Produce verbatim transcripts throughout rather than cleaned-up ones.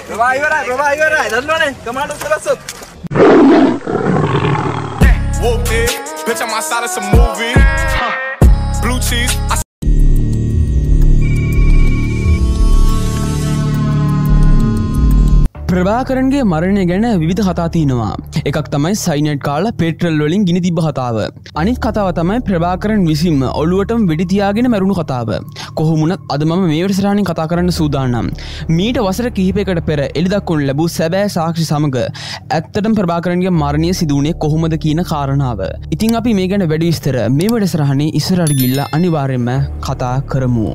ප්‍රභා ඉවරයි ප්‍රභා ඉවරයි දන්නවනේ කමාන්ඩෝ සලස්සොත් Whooped it, bitch I'm outside of some movie huh. Blue cheese I ප්‍රභාකරන්ගේ මරණය ගැන විවිධ කතා තියෙනවා. එකක් තමයි සයිනයිඩ් කාලා පෙට්‍රල් වලින් ගිනි තිබ්බ කතාව. අනිත් කතාව තමයි ප්‍රභාකරන් විසින්ම ඔළුවටම වෙඩි තියාගෙන මැරුණු කතාව. කොහොම වුණත් අද මම මේ වැඩසටහනින් කතා කරන්න සූදානම්. මීට වසර කිහිපයකට පෙර එළි දක්වනු ලැබූ සැබෑ සාක්ෂි සමග ඇත්තටම ප්‍රභාකරන්ගේ මරණය සිදු වුණේ කොහොමද කියන කාරණාව. ඉතින් අපි මේ ගැන වැඩි විස්තර මේ වැඩසටහනේ ඉස්සරහට ගිහිල්ලා අනිවාර්යයෙන්ම කතා කරමු.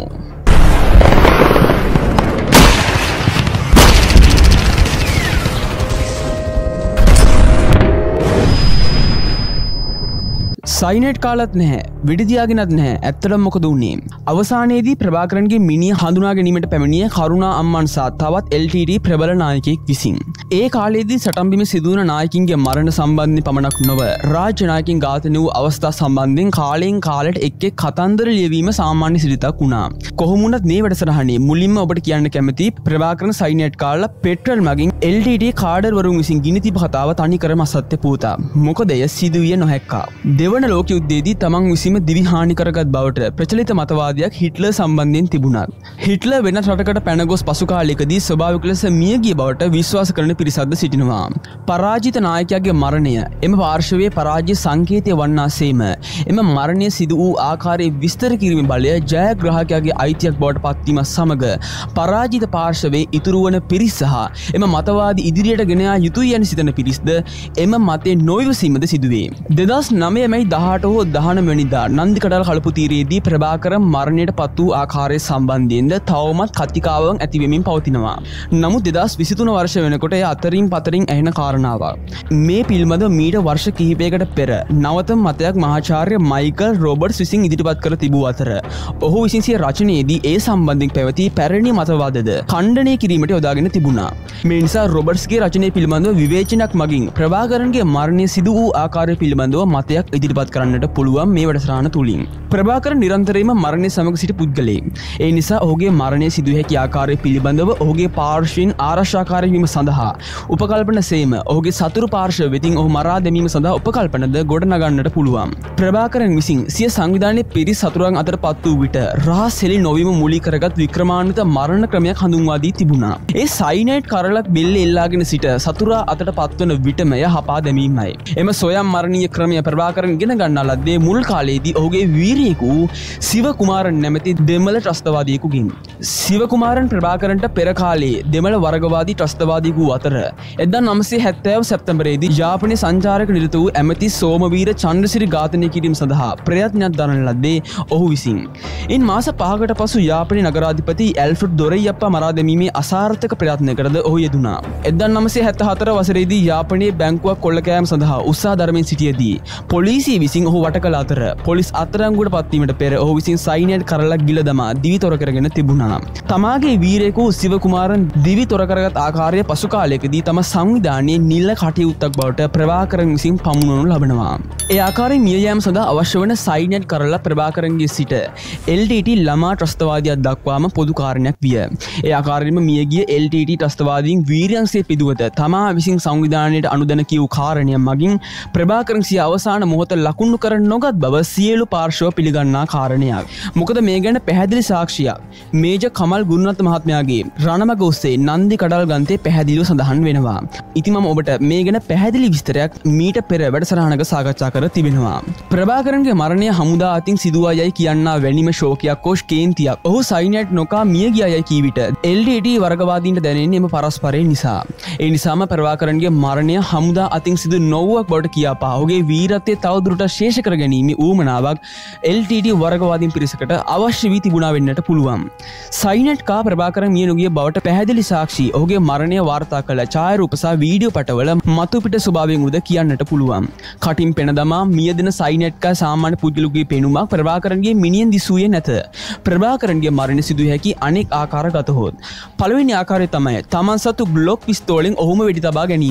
සයිනයිඩ් කාලත් නැහැ වෙඩි තියාගෙනත් නැහැ ඇත්තටම මොකද වුනේ අවසානයේදී ප්‍රභාකරන්ගේ මිනිහ හඳුනා ගැනීමට පැමිණිය කරුණා අම්මන් සහ තවත් එල් ටී ටී ප්‍රබල නායකයෙක් විසින් ඒ කාලයේදී සටන්බිම සිදුවන නායකින්ගේ මරණ සම්බන්ධයෙන් පමණක් නොව රාජ්‍ය නායකින් ඝාතනය වූ අවස්ථා සම්බන්ධයෙන් කාලයෙන් කාලයට එක් එක් කතන්දර ලියවීම සාමාන්‍ය සිරිතක් වුණා කොහොම වුණත් මේ වැඩසටහනේ මුලින්ම ඔබට කියන්න කැමති ප්‍රභාකරන් සයිනයිඩ් කාලා පෙට්‍රල් මගින් එල් ටී ටී කාඩර් වරුන් විසින් ගිනි තිබ කතාව තනිකරම අසත්‍ය පුවතක් මොකද එය සිදුවිය නොහැක්කා දෙවන ලෝක යුද්ධයේදී තමන් විසීම දිවි හානි කරගත් බවට ප්‍රචලිත මතවාදයක් හිට්ලර් සම්බන්ධයෙන් තිබුණා. හිට්ලර් වෙනත් රටකට පැන ගොස් පසු කාලයකදී ස්වභාවික ලෙස මිය ගිය බවට විශ්වාස කරන පිරිසක්ද සිටිනවා. පරාජිත නායකයාගේ මරණය එම පාර්ශවයේ පරාජය සංකේතය වන්නාසේම එම මරණය සිදු වූ ආකාරයේ විස්තර කිරීමේ බලය ජයග්‍රාහකයාගේ අයිතියක් බවට පත්වීම සමග පරාජිත පාර්ශවයේ ඉතුරු වන පිරිස සහ එම මතවාදී ඉදිරියට ගෙන යා යුතුය යන සිතන පිරිස්ද එම මතේ නොවිසීමද සිදුවේ. දෙදහස් නවය මැයි දහඅට හෝ දහනවය වෙනිදා නන්දිකඩල් කලපු තීරයේදී ප්‍රභාකරන් මරණයට පත් වූ ආකාරය සම්බන්ධයෙන්ද තවමත් කතිකාවන් ඇති වෙමින් පවතිනවා. නමුත් දෙදහස් විසිතුන වර්ෂ වෙනකොට එය අතරින් පතරින් ඇහෙන කාරණාවක්. මේ පිළිබඳව මීට වර්ෂ කිහිපයකට පෙර නවතම මතයක් මහාචාර්ය මයිකල් රොබර්ට්ස් විසින් ඉදිරිපත් කර තිබූ අතර ඔහු විසින් සිය රචනයේදී ඒ සම්බන්ධයෙන් පැවති පැරණි මතවාදද ඛණ්ඩනය කිරීමට යොදාගෙන තිබුණා. මේ නිසා රොබර්ට්ස්ගේ රචනය පිළිබඳව විවේචනයක් මගින් ප්‍රභාකරන්ගේ මරණය සිදු වූ ආකාරය පිළිබඳව මතයක් ඉදිරිපත් කරන්නට පුළුවන් මේ වැඩසටහන තුලින්. ප්‍රභාකරන් නිරන්තරයෙන්ම මරණය සමග සිටි පුද්ගලයෙක්. ඒ නිසා ඔහුගේ මරණය සිදු හැකි ආකාරය පිළිබඳව ඔහුගේ පාර්ශ්වයෙන් ආරක්ෂාකාරී වීම සඳහා උපකල්පන සේම ඔහුගේ සතුරු පාර්ශ්ව වෙතින් ඔහු මරා දැමීම සඳහා උපකල්පනද ගොඩනගන්නට පුළුවන්. ප්‍රභාකරන් විසින් සිය සංවිධානයේ පිරිස් සතුරන් අතර පත් වූ විට රහස් හෙළි නොවීම මූලික කරගත් වික්‍රමාන්විත මරණ ක්‍රමයක් හඳුන්වා දී තිබුණා. ඒ සයිනයිඩ් කරලක් බෙල්ල එල්ලාගෙන සිට සතුරා අතට පත්වන විටම එය හපා දැමීමයි. එම සොයම් මරණීය ක්‍රමය ප්‍රභාකරන් ගෙන ගන්නා ලද්දේ මුල් කාලයේදී ඔහුගේ වීරියෙකු සිව කුමාරන් නැමැති දෙමළ ත්‍රස්තවාදියෙකුගෙන්. සිව කුමාරන් ප්‍රභාකරන්ට පෙර කාලයේ දෙමළ වර්ගවාදී ත්‍රස්තවාදියෙකු අතර එක්දහස් නවසිය හැත්තෑව සැප්තැම්බරයේදී යාපනයේ සංචාරක නිරත වූ ඇමති සෝමවීර චන්ද්‍රසිරි ඝාතනය කිරීම සඳහා ප්‍රයත්නයක් දරන ලද්දේ ඔහු විසින්. ඉන් මාස පහකට පසු යාපනයේ නගරාධිපති ඇල්ෆ්‍රඩ් දොරයියප්පා මරා දැමීමේ අසාර්ථක ප්‍රයත්නයකටද ඔහු යෙදුණා. එක්දහස් නවසිය හැත්තෑහතර වසරේදී යාපනයේ බැංකුවක් කොල්ල කෑම සඳහා උත්සාහ දරමින් සිටියේදී පොලිසිය විසින් ඔහු වට කළ අතර පොලිස් අත්අඩංගුවට පත්වීමට පෙර ඔහු විසින් සයිනයිඩ් කරලක් ගිල දමා දිවි තොර කරගෙන තිබුණා. තමාගේ වීරයෙකු සිව කුමාරන් දිවි තොර කරගත් ආකාරය පසු කාලයකදී තම සංවිධානයේ නිල කටයුත්තක් බවට ප්‍රභාකරන් විසින් පමුණවනු ලබනවා. ඒ ආකාරයෙන් මිය යාම සඳහා අවශ්‍ය වන සයිනයිඩ් කරල ප්‍රභාකරන්ගේ සිට එල් ටී ටී ළමා ත්‍රස්තවාදියක් දක්වාම පොදු කාරණයක් විය. ඒ ආකාරයෙන්ම මියගිය එල් ටී ටී ත්‍රස්තවාදීන් වීරයන්සේ පිදුවත තමා විසින් සංවිධානයට අනුදැන කියූ කාරණය මගින් ප්‍රභාකරන් සිය අවසාන මොහොත ලකුණු කර නොගත් බව සියලු පාර්ශ්ව පිළිගන්නා කාරණයක්. මොකද මේ ගැන පැහැදිලි සාක්ෂියක් මේජර් කමල් ගුණරත්න මහත්මයාගේ රණමග ඔස්සේ නන්දි කඩල් ග්‍රන්ථයේ පැහැදිලිව සඳහන් වෙනවා. ඉතින් මම ඔබට මේ ගැන පැහැදිලි විස්තරයක් මීට පෙර වැඩසටහනක සාකච්ඡා කර තිබෙනවා. ප්‍රභාකරන්ගේ මරණය හමුදා අතින් සිදුවා යයි කියන්නා වැනිම ශෝකයක් හෝ කේන්තියක් ඔහු සයිනයිඩ් නොකා මිය ගියා යයි කී විට එල් ටී ටී වර්ගවාදීන්ට දැනෙන්නේ එම පරස්පරය නිසා. ඒ නිසාම ප්‍රභාකරන්ගේ මරණය හමුදා අතින් සිදු නොවුවක් බවට කියාපා ඔහුගේ වීරත්වය තවදුරටත් ශේෂ කර ගැනීමේ ඌමනාවක් එල් ටී ටී වර්ගවාදීන් පිරිසකට අවශ්‍ය වී තිබුණා වෙන්නට පුළුවන්. සයිනයිඩ් කා ප්‍රභාකරන් මිය නොගිය බවට පැහැදිලි සාක්ෂි ඔහුගේ මරණය වාර්තා කළ ඡායාරූප සහ වීඩියෝ පටවල මතු පිට ස්වභාවයෙන් උද කියන්නට පුළුවන්. කටින් පෙන දමා මිය දෙන සයිනයිඩ් කා සාමාන්‍ය පුද්ගලයෙකුගේ පෙනුමක් ප්‍රභාකරන්ගේ මිනියෙන් දිසුවේ නැත. ප්‍රභාකරන්ගේ මරණය සිදු හැකි අනෙක් ආකාර ගතහොත් පළවෙනි ආකාරය තමයි තමන් සතු ග්ලොක් පිස්තෝලෙන් ඔහුම වෙඩි තබා ගැනීම.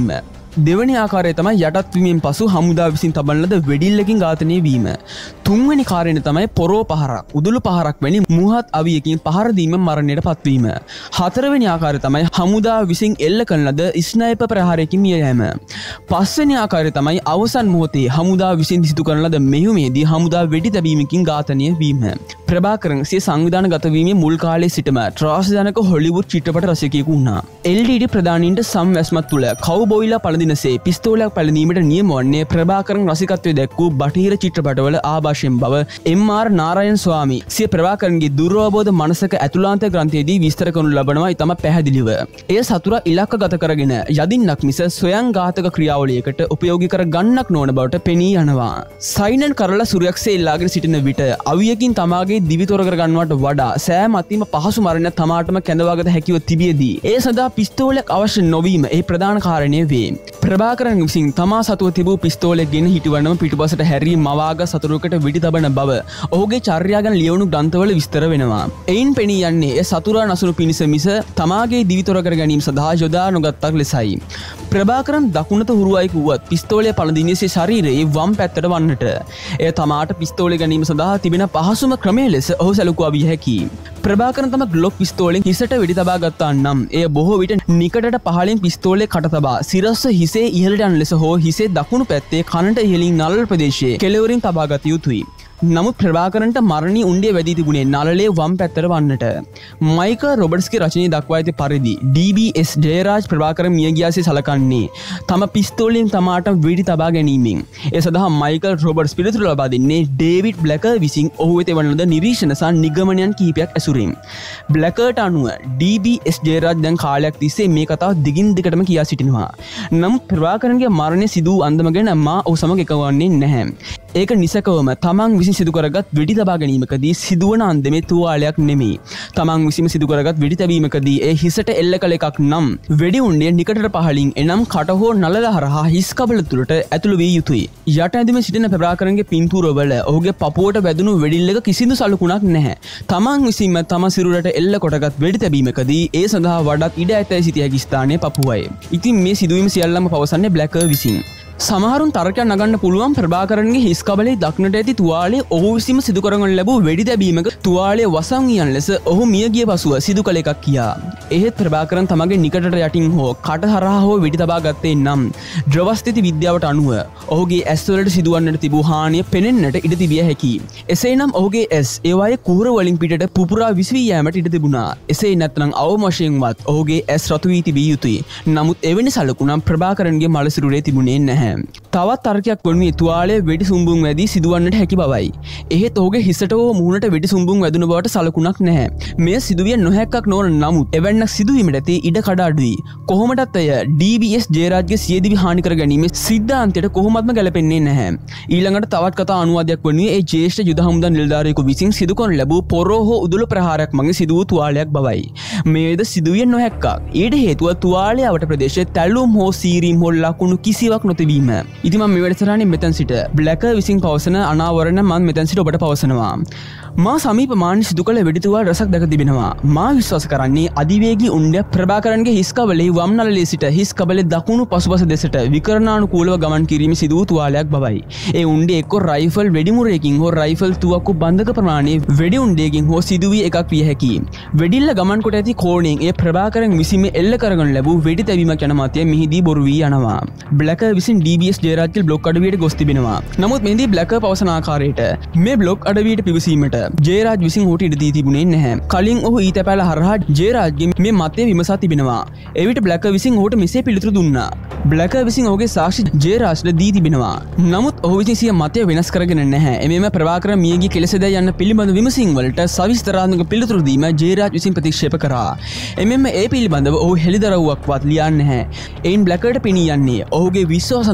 දෙවැනි ආකාරය තමයි යටත් වීමෙන් පසු හමුදා විසින් තබන ලද වෙඩිල්ලකින් ඝාතනය වීම. තුන්වෙනි කාරණය තමයි පොරෝ පහරක්, උදුළු පහරක් වැනි මුහත් අවියකින් පහර දීම මරණයට පත්වීම. හතරවෙනි ආකාරය තමයි හමුදා විසින් එල්ල කරන ලද ස්නයිපර් ප්‍රහාරයකින් මිය යෑම. පස්වෙනි ආකාරය තමයි අවසන් මොහොතේ හමුදා විසින් සිදු කරන ලද මෙහෙයුමේදී හමුදා වෙඩි තැබීමකින් ඝාතනය වීම. ප්‍රභාකරන් සිය සංවිධානගත වීමේ මුල් කාලයේ සිටම ත්‍රාසජනක හොලිවුඩ් චිත්‍රපට රසිකයෙකු වුණා. එල් ටී ටී ප්‍රධානීන්ට සම්වැස්මත් තුළ කව්බොයිලා පළඳිනසේ පිස්තෝලයක් පැළඳීමට නියම වන්නේ ප්‍රභාකරන් රසිකත්වයේ දැක්වූ බටහිර චිත්‍රපටවල ආభాෂයෙන් බව එම් ආර් නාරයන් ස්වාමී සිය ප්‍රභාකරන්ගේ දුර්වබෝධ මනසක ඇතුළාන්ත ග්‍රන්ථයේදී විස්තර කරනු ලබනවා ඉතම පැහැදිලිව. එය සතුරා ඉලක්කගත කරගෙන යදින්නක් මිස ස්වයං ඝාතක ක්‍රියාවලියකට උපයෝගී කර ගන්නක් නොවන බවට පෙනී යනවා. සයිනන් කරලා සුරයක්සේ එල්ලාගෙන සිටින විට අවියකින් තමාගේ දිවි තොර කර ගන්නවට වඩා සෑම අතිම පහසු මරණයක් තමාටම කැඳවාගත හැකිව තිබියදී ඒ සඳහා පිස්තෝලයක් අවශ්‍ය නොවීම ඒ ප්‍රධාන කාරණය වේ. ප්‍රභාකරන් විසින් තමා සතුව තිබූ පිස්තෝලයක් ගෙන හිටවනම පිටුපසට හැරී මවාග සතුරෙකුට වෙඩි තබන බව ඔහුගේ චර්යා ගැන ලියවුණු ග්‍රන්ථවල විස්තර වෙනවා. එයින් පෙනී යන්නේ ඒ සතුරා නසුණු පිණිස මිස තමාගේ දිවි තොර කර ගැනීම සඳහා යොදා නොගත්තක් ලෙසයි. ප්‍රභාකරන් දකුණත හුරුවයි වුවත් පිස්තෝලය පළඳින්නේ සිය ශරීරයේ වම් පැත්තට වන්නට. එය තමාට පිස්තෝලය ගැනීම සඳහා තිබෙන පහසුම ක්‍රමය ලෙස ඔහු සැලකුවා විය හැකියි. ප්‍රභාකරන් තම ග්ලොක් පිස්තෝලෙන් හිසට වෙඩි තබා ගත්තා නම් එය බොහෝ විට නිකටට පහළින් පිස්තෝලේ කට තබා සිරස්ස හිසේ ඉහළට යන ලෙස හෝ හිසේ දකුණු පැත්තේ කනට ඉහළින් නළල ප්‍රදේශයේ කෙළවරින් තබා ගත යුතුයි. නමුත් ප්‍රභාකරන්ට මරණී උණ්ඩිය වැදී තිබුණේ නළලේ වම් පැත්තට වන්නට. මයිකල් රොබර්ට්ස්ගේ රචනයේ දක්වා ඇති පරිදි ඩී බී එස් ජයරාජ් ප්‍රභාකරන් මිය ගියාසේ සලකන්නේ තම පිස්තෝලෙන් තමාට වෙඩි තබා ගැනීමෙන්. ඒ සඳහා මයිකල් රොබර්ට්ස් පිළිතුරු ලබා දෙන්නේ ඩේවිඩ් බ්ලැකර් විසින් ඔහු වෙත වන ලද නිරීක්ෂණ සහ නිගමනයන් කිහිපයක් ඇසුරින්. බ්ලැකර්ට අනුව ඩී බී එස් ජයරාජ් දැන් කාලයක් තිස්සේ මේ කතාව දිගින් දිගටම කියා සිටිනවා. නමුත් ප්‍රභාකරන්ගේ මරණය සිදු වූ අන්දම ගැන මා ඔහු සමග එකවන්නේ නැහැ. ඒක නිසකවම තමන් විසින් සිදු කරගත් වෙඩි තබා ගැනීමකදී සිදුවන අන්දමේ තුවාලයක් නෙමෙයි. තමන් විසින් සිදු කරගත් වෙඩි තැබීමකදී ඒ හිසට එල්ල කළ එකක් නම් වෙඩි උණ්ඩිය නිකටට පහළින් එනම් කට හෝ නළල හරහා හිස් කබල තුළට ඇතුළු විය යුතුයි. යට ඇඳෙමින් සිටින ප්‍රභාකරන්ගේ පින්තූරවල ඔහුගේ පපුවට වැදුණු වෙඩිල්ලක කිසිදු සලකුණක් නැහැ. තමන් විසින්ම තම සිරුරට එල්ල කොටගත් වෙඩි තැබීමකදී ඒ සඳහා වඩාත් ඉඩ ඇතැයි සිටිය හැකි ස්ථානයේ පපුවයි. ඉතින් මේ සිදුවීම සියල්ලම පවසන්නේ බ්ලැකර් විසින්. සමහරුන් තර්කයක් නගන්න පුළුවන් ප්‍රභාකරන්ගේ හිස් කබලේ දක්නට ඇති තුවාලය ඔහු විසින්ම සිදු කරගන්න ලැබූ වෙඩි තැබීමක තුවාලය වසන් යන ලෙස ඔහු මිය ගිය පසුව සිදු කළ එකක් කියා. එහෙත් ප්‍රභාකරන් තමගේ නිකටට යටින් හෝ කට හරහා හෝ වෙඩි තබා ගත්තේ නම් ද්‍රවස්ථිති විද්‍යාවට අනුව ඔහුගේ ඇස්වලට සිදුවන්නට තිබූ හානිය පෙනෙන්නට ඉඩ තිබිය හැකියි. එසේනම් ඔහුගේ ඇස් ඒවායේ කුහර වලින් පිටට පුපුරා විසවී යෑමට ඉඩ තිබුණා. එසේ නැත්නම් අවම වශයෙන්වත් ඔහුගේ ඇස් රතු වී තිබිය යුතුයි. නමුත් එවැනි සලකුණක් ප්‍රභාකරන්ගේ මල සිරුරේ තිබුණේ නැහැ. තවත් තර්කයක් වනුයේ තුවාලය වෙඩි සුම්බුන් වැදී සිදුවන්නට හැකි බවයි. එහෙත් ඔහුගේ හිසට හෝ මුහුණට වෙඩි සුම්බුන් වැදුණු බවට සලකුණක් නැහැ. මෙය සිදුවිය නොහැක්කක් නොවන නමුත් එවැන්නක් සිදුවීමට ඇති ඉඩ කඩ අඩුයි. කොහොමටත් එය ඩී බී එස් ජයරාජ්ගේ සියදිවි හානි කර ගැනීමේ සිද්ධාන්තයට කොහොමත්ම ගැලපෙන්නේ නැහැ. ඊළඟට තවත් කතා අනුවාදයක් වනුයේ ඒ ජ්‍යෙෂ්ඨ යුද හමුදා නිලධාරියෙකු විසින් සිදු කරන ලැබූ පොරෝ හෝ උදුළු ප්‍රහාරයක් මගින් සිදු වූ තුවාලයක් බවයි. මේද සිදුවිය නොහැක්කක්. ඊට හේතුව තුවාලය අවට ප්‍රදේශයේ තැළුම් හෝ සීරීම් හෝ ලකුණු කිසිවක් නොතිබීම. ඉතින් මම මේ වැඩසටහනේ මෙතන සිට බ්ලැකර් විසින් පවසන අනාවරණ මම මෙතන සිට ඔබට පවසනවා. මා සමීප මාන සිදු කළ වෙඩි තුවාල රසක් දැක තිබෙනවා. මා විශ්වාස කරන්නේ අධිවේගී උණ්ඩය ප්‍රභාකරන්ගේ හිස් කබලේ වම් නළලේ සිට හිස් කබලේ දකුණු පසුපස දෙසට විකරණානුකූලව ගමන් කිරීම සිදු වූ තුවාලයක් බවයි. ඒ උණ්ඩය එක්ක රයිෆල් වෙඩිමුරයකින් හෝ රයිෆල් තුවක්කු බන්ධක ප්‍රමාණයේ වෙඩි උණ්ඩයකින් හෝ සිදුවී එකක් විය හැකියි. වෙඩිල්ල ගමන් කොට ඇති කෝණයෙන් ඒ ප්‍රභාකරන් විසින්ම එල්ල කරගනු ලැබූ වෙඩි තැබීමක් යන මතය මෙහිදී බොරු වී යනවා. බ්ලැකර් විසින් ඩී බී එස් ජයරාජ්ගේ බ්ලොග් අඩවියට ගොස් තිබෙනවා. නමුත් මෙහිදී බ්ලැකර් පවසන ආකාරයට මේ බ්ලොග් අඩවියට පිවිසීමට ජයරාජ් විසින් ඔහුට ඉඩ දී තිබුණේ නැහැ. කලින් ඔහු ඊතැපෑල හරහා ජයරාජ්ගේ මේ මතය විමසා තිබෙනවා. එවිට බ්ලැකර් විසින් ඔහුට මෙසේ පිළිතුරු දුන්නා. බ්ලැකර් විසින් ඔහුගේ සාක්ෂි ජයරාජ්ට දී තිබෙනවා. නමුත් ඔහු විසින් සිය මතය වෙනස් කරගෙන නැහැ. එමෙම ප්‍රභාකරන් මියගිය කෙලෙසද යන්න පිළිබඳ විමසීම් වලට සවිස්තරාත්මක පිළිතුරු දීම ජයරාජ් විසින් ප්‍රතික්ෂේප කරා. එමෙම ඒ පිළිබඳව ඔහු හෙළිදරව්වක්වත් ලියන්නේ නැහැ. එයින් බ්ලැකර්ට පෙනී යන්නේ ඔහුගේ විශ්වාස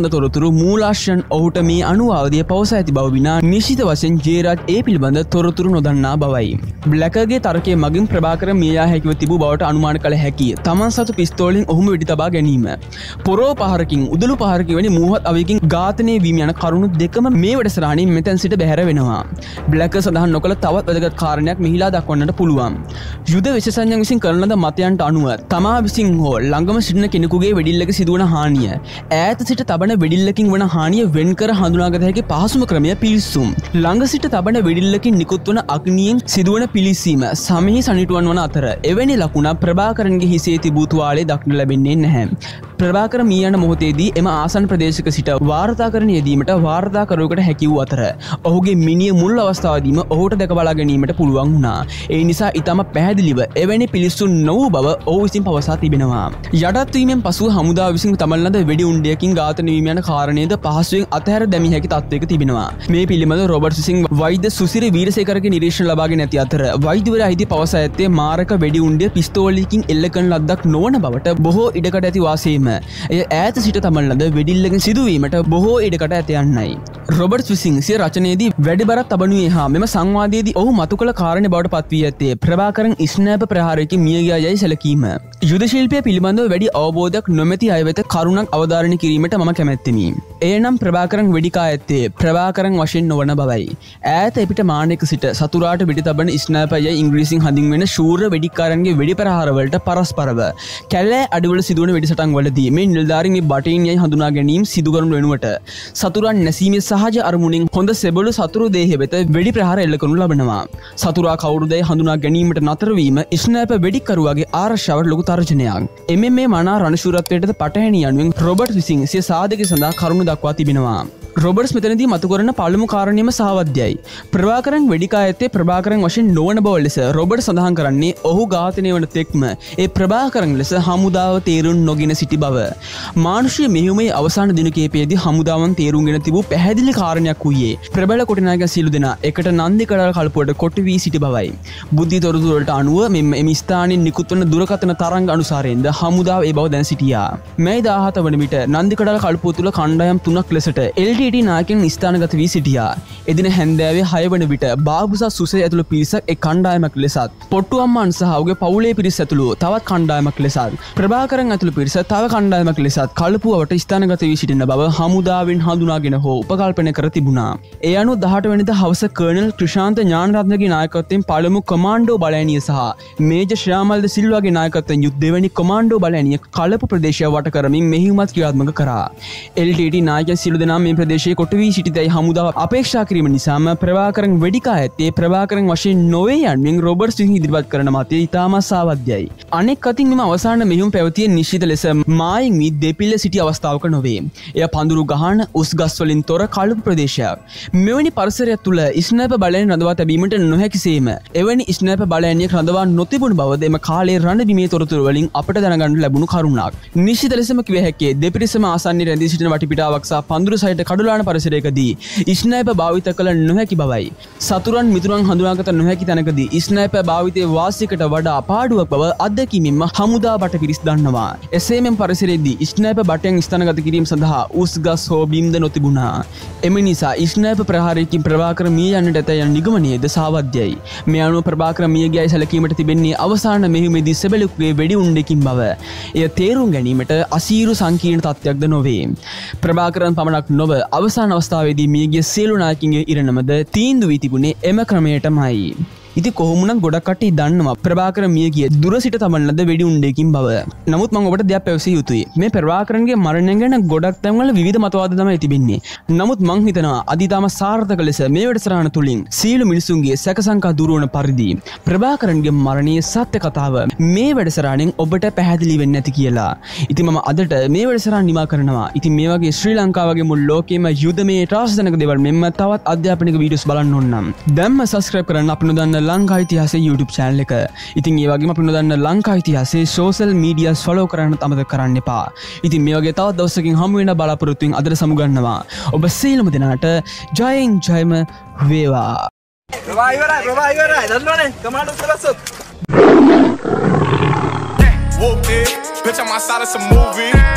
පිළිබඳ තොරතුරු මූලාශ්‍රයන් ඔහුට මේ අනුවාදය පවසා ඇති බව විනා නිශ්චිත වශයෙන් ජේරාජ් ඒ පිළිබඳ තොරතුරු නොදන්නා බවයි. බ්ලැකර්ගේ තර්කයේ මගින් ප්‍රභාකර මියා හැකිව තිබූ බවට අනුමාන කළ හැකිය. තමන් සතු පිස්තෝලෙන් ඔහුම වෙඩි තබා ගැනීම, පොරෝ පහරකින් උදළු පහරකින් වැනි මූහත් අවයකින් ඝාතනය වීම යන කරුණු දෙකම මේ වැඩසටහනින් මෙතැන් සිට බැහැර වෙනවා. බ්ලැකර් සඳහන් නොකළ තවත් වැදගත් කාරණයක් මෙහිලා දක්වන්නට පුළුවන්. යුද විශේෂඥයන් විසින් කරන ලද මතයන්ට අනුව තමා විසින් හෝ ළඟම සිටින කෙනෙකුගේ වෙඩිල්ලක සිදුවන හානිය ඈත සිට තබන වෙඩිල්ලකින් වන හානිය වෙන්කර හඳුනාගත හැකි පහසුම ක්‍රමය පිලිස්සුම්. ළඟ සිට තබන වෙඩිල්ලකින් නිකුත් වන අග්නියෙන් සිදුවන පිලිස්සීම සමහි සනිටුවන් වන අතර එවැනි ලකුණක් ප්‍රභාකරන්ගේ හිසේ තිබූ තුවාලේ දක්නට ලැබෙන්නේ නැහැ. ප්‍රභාකර මිය යන මොහොතේදී එම ආසන්න ප්‍රදේශක සිට වාර්තාකරණය යෙදීමට වාර්තාකරුවෙකුට හැකි වූ අතර ඔහුගේ මිනිය මුල් අවස්ථාවේදීම ඔහුට දැක බලා ගැනීමට පුළුවන් වුණා. ඒ නිසා ඊටම පැහැදිලිව එවැනි පිලිස්සුම් නොවූ බව ඔහු විසින් පවසා තිබෙනවා. යටත් වීමෙන් පසුව හමුදාව විසින් තමන් ලද වෙඩි උණ්ඩයකින් ඝාතනය වීම යන කාරණේද පහසුවෙන් අතහැර දැමිය හැකි තත්ත්වයක තිබෙනවා. මේ පිළිබඳව රොබර්ට් විසින් වෛද්‍ය සුසිරි වීරසේකරගේ නිරීක්ෂණ ලබාගෙන ඇති අතර වෛද්‍යවරයා හිදී පවසා ඇත්තේ මාරක වෙඩි උණ්ඩය පිස්තෝලයකින් එල්ල කරන ලද්දක් නොවන බවට බොහෝ ඉඩකඩ ඇති වාසීම එය ඈත සිට තමන් ලද වෙඩිල්ලකින් සිදුවීමට බොහෝ ඉඩකඩ ඇත යන්නයි. රොබර්ට් විසින් සිය රචනයේදී වැඩි බරක් තබනුයේ හා මෙම සංවාදයේදී ඔහු මතු කළ කාරණේ බවට පත් වී ඇත්තේ ප්‍රභාකරන් ස්නෑප් ප්‍රහාරයකින් මිය ගියා යයි සැලකීම. යුද ශිල්පය පිළිබඳව වැඩි අවබෝධයක් නොමැති අය වෙත කරුණක් අවධාරණය කිරීමට මම කැමැත්තෙමි. එය නම් ප්‍රභාකරන් වෙඩිකා ඇත්තේ ප්‍රභාකරන් වශයෙන් නොවන බවයි. ඈත එපිට මානෙක සිට සතුරාට වෙඩි තබන ස්නෑපර් යයි ඉංග්‍රීසියෙන් හඳුන්වන ශූර වෙඩික්කාරන්ගේ වෙඩි ප්‍රහාරවලට පරස්පරව කැලෑ අඩිවල සිදුවන වෙඩිසටන් වලදී මේ නිලධාරීන් මේ බටීන් යයි හඳුනා ගැනීම සිදු කරන වෙනුවට සතුරන් නැසීමේ සහජ අරමුණින් හොඳ සෙබළු සතුරු දේහය වෙත වෙඩි ප්‍රහාර එල්ල කරනු ලබනවා. සතුරා කවුරුදයි හඳුනා ගැනීමට නතර වීම ස්නෑපර් වෙඩික්කරුවාගේ ආරක්ෂාවට ලොකු තර්ජනයක්. එමෙ මේ මනා රණශූරත්වයටද පටහැනි යනුවෙන් රොබර්ට් විසින් සිය සාධක සඳහා කරුණු දක්වා තිබෙනවා. රොබර්ට්ස් මෙතනදී මතු කරන පළමු කාරණයම සාවද්‍යයි. ප්‍රභාකරන් වෙඩිකා ඇත්තේ ප්‍රභාකරන් වශයෙන් නොවන බව ලෙස රොබර්ට් සඳහන් කරන්නේ ඔහු ඝාතනය වන තෙක්ම ඒ ප්‍රභාකරන් ලෙස හමුදාව තේරුම් නොගෙන සිටි බව. මානුෂීය මෙහෙයුමේ අවසාන දින කිහිපයේදී හමුදාවන් තේරුම්ගෙන තිබූ පැහැදිලි කාරණයක් වූයේ ප්‍රබල කොටිනායකයන් සියලු දෙනා එකට නන්දිකඩල් කල්පුවට කොටු වී සිටි බවයි. බුද්ධි තොරතුරු වලට අනුව මෙම එම ස්ථානයේ නිකුත් වන දුරකථන තරංග අනුසාරයෙන්ද හමුදාව ඒ බව දැන සිටියා. මේ දාහත වන විට නන්දිකඩල් කල්පුව තුල කණ්ඩායම් තුනක් ලෙසට එල් ටී ටී නායකයන් ස්ථානගත වී සිටියා. එදින හැන්දෑවේ හය වන විට බාබුසා සුසේ ඇතුළු පිරිසක් එක් කණ්ඩායමක් ලෙසත් පොට්ටු අම්මාන් සහ ඔහුගේ පවුලේ පිරිස ඇතුළු තවත් කණ්ඩායමක් ලෙසත් ප්‍රභාකරන් ඇතුළු පිරිස තව කණ්ඩායමක් ලෙසත් කල්පුවට ස්ථානගත වී සිටින බව හමුදාවෙන් හඳුනාගෙන හෝ උපකල්පනය කර තිබුණා. ඒ අනුව දහඅට වෙනිදා හවස කර්නල් ක්‍රිෂාන්ත ඥානරත්නගේ නායකත්වයෙන් පළමු කොමාන්ඩෝ බලඇණිය සහ මේජර් ශ්‍යාමල් ද සිල්වාගේ නායකත්වයෙන් යුත් දෙවැනි කොමාන්ඩෝ බලඇණිය කලපු ප්‍රදේශය වට කරමින් මෙහෙයුමක් ක්‍රියාත්මක කරා. එල් ටී ටී නායකයන් සියලු දෙනා මේ ප්‍රදේශයේ කොටු වී සිටිතයි හමුදාව අපේක්ෂා කිරීම නිසාම ප්‍රභාකරන් වෙඩිකා ඇත්තේ ප්‍රභාකරන් වශයෙන් නොවේ යනුවෙන් රොබර්ට්ස් විසින් ඉදිරිපත් කරන මතය ඉතාමත් සාවද්‍යයි. අනෙක් අතින් මෙම අවසාන මෙහෙයුම් පැවතියේ නිශ්චිත ලෙස මායින් වී දෙපිල්ල සිටි අවස්ථාවක නොවේ. එය පඳුරු ගහන උස් ගස් වලින් තොර කළු ප්‍රදේශයක්. මෙවැනි පරිසරයක් තුල ස්නෑපර් බලයෙන් රඳවා තැබීමට නොහැකිසේම එවැනි ස්නෑපර් බලයන්ියක් රඳවා නොතිබුණු බවද එම කාලයේ රණබිමේ තොරතුරු වලින් අපට දැනගන්න ලැබුණු කරුණක්. නිශ්චිත ලෙසම කිව හැකියි දෙපිරිසම ආසන්නයේ රැඳී සිටින වටිපිටාවක් සහ පඳුරු සහිත කඩුලාන පරිසරයකදී ස්නෑපර් භාවිත කළ නොහැකි බවයි. සතුරන් මිතුරන් හඳුනාගත නොහැකි තැනකදී ස්නෑපර් භාවිතයේ වාසියකට වඩා පාඩුවක් බව අත්දැකීමෙන්ම හමුදා බට පිරිස් දන්නවා. එසේ මෙම පරිසරයේදී ස්නෑපර් බටයන් ස්ථානගත කිරීම සඳහා උස් ගස් හෝ බිම්ද නොතිබුණා. එම නිසා ස්නෑපර් ප්‍රහාරයකින් ප්‍රභාකර මිය යන්නට ඇත යන නිගමනයද සාවද්‍යයි. මේ අනුව ප්‍රභාකර මිය ගියයි සැලකීමට තිබෙන්නේ අවසාන මෙහෙයුමේදී සෙබළෙකුගේ වෙඩි උණ්ඩකින් බව. එය තේරුම් ගැනීමට අසීරු සංකීර්ණ තත්ත්වයක්ද නොවේ. ප්‍රභාකරන් පමණක් නොව අවසාන අවස්ථාවේදී මියගිය සියලු නායකයින්ගේ ඉරණමද තීන්දුව වී තිබුණේ එම ක්‍රමයටමයි. ඉතින් කොහොමුණත් ගොඩක් කට්ටිය දන්නවා ප්‍රභාකර මිය ගිය දුර සිට තමන් ලද වෙඩි උණ්ඩයකින් බව. නමුත් මම ඔබට දෙයක් පැවසිය යුතුයි. මේ ප්‍රභාකරන්ගේ මරණය ගැන ගොඩක් තැන්වල විවිධ මතවාද තමයි තිබෙන්නේ. නමුත් මං හිතනවා අද ඊටම සාර්ථක ලෙස මේ වැඩසටහන තුලින් සියලු මිනිසුන්ගේ සැක සංකා දුර වන පරිදි ප්‍රභාකරන්ගේ මරණයේ සත්‍ය කතාව මේ වැඩසටහනෙන් ඔබට පැහැදිලි වෙන්නේ නැති කියලා. ඉතින් මම අදට මේ වැඩසටහන නිමා කරනවා. ඉතින් මේ වගේ ශ්‍රී ලංකාවගේ මුළු ලෝකෙම යුදමේ ත්‍රාසජනක දේවල් මෙන්න තවත් අධ්‍යාපනික වීඩියෝස් බලන්න ඕන නම් දැන්ම subscribe කරන්න අපිට නොදන්න ලංකා ඉතිහාසයේ YouTube channel එක. ඉතින් ඒ වගේම අපිට නොදන්න ලංකා ඉතිහාසයේ social medias follow කරන්න අමතක කරන්න එපා. ඉතින් මේ වගේ තවත් දවසකින් හමු වෙන බලාපොරොත්තු වෙන අදට සමුගන්නවා. ඔබ සියලුම දෙනාට ජයෙන් ජයම වේවා. ප්‍රභා ඉවරයි ප්‍රභා ඉවරයි දන්නවනේ කමාන්ඩෝස් කළොත් Whoop it, bitch, I'm outside of some movie.